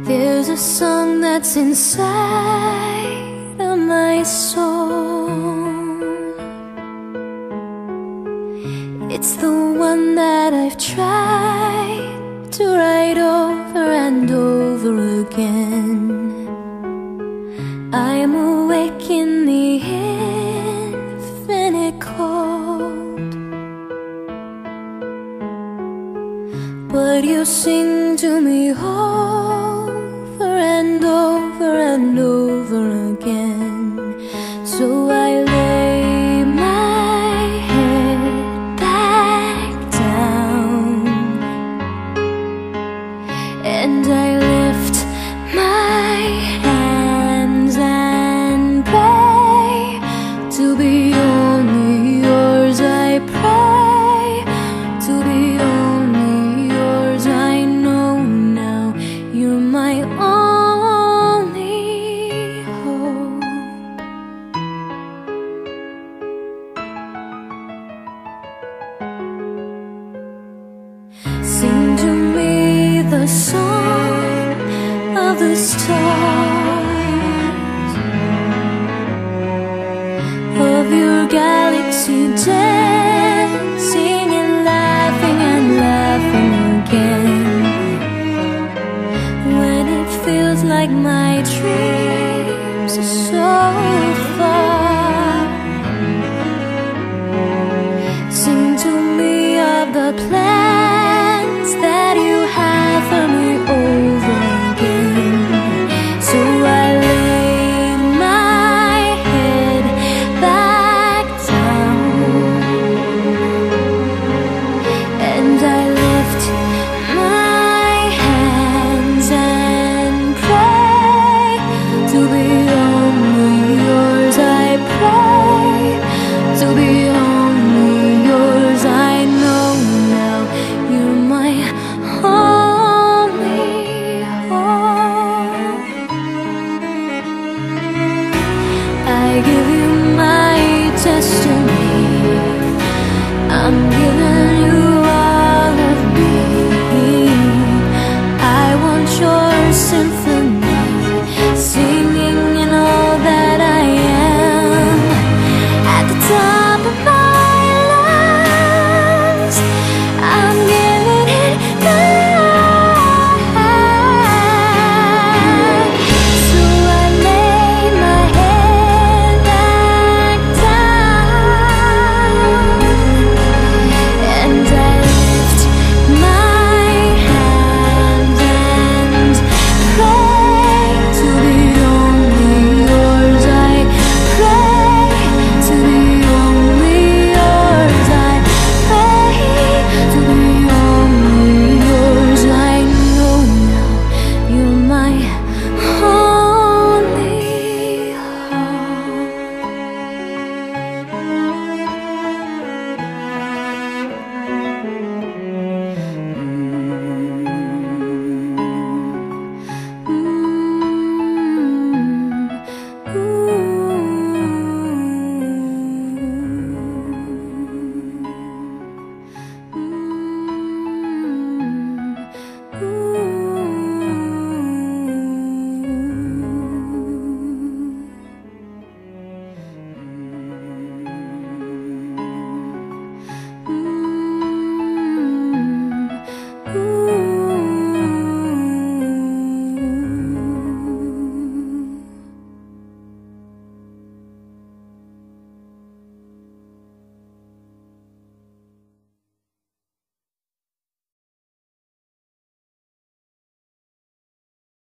There's a song that's inside of my soul. It's the one that I've tried to write over and over again. I'm awake in the infinite cold, but you sing to me over and over and over again. So I lay my head back down and I lift my hands and pray to be only yours. I pray to be only yours. I know now you're my only hope. Sing to me the song of the stars, of your galaxy dancing and laughing again. When it feels like my dreams are so far, sing to me of the plan